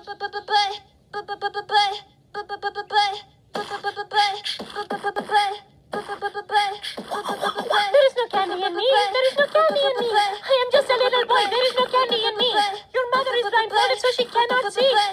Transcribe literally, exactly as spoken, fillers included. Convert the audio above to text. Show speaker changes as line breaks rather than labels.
There is no candy in me. There is no candy in me. I am just a little boy. There is no candy in me. Your mother is blindfolded so she cannot see.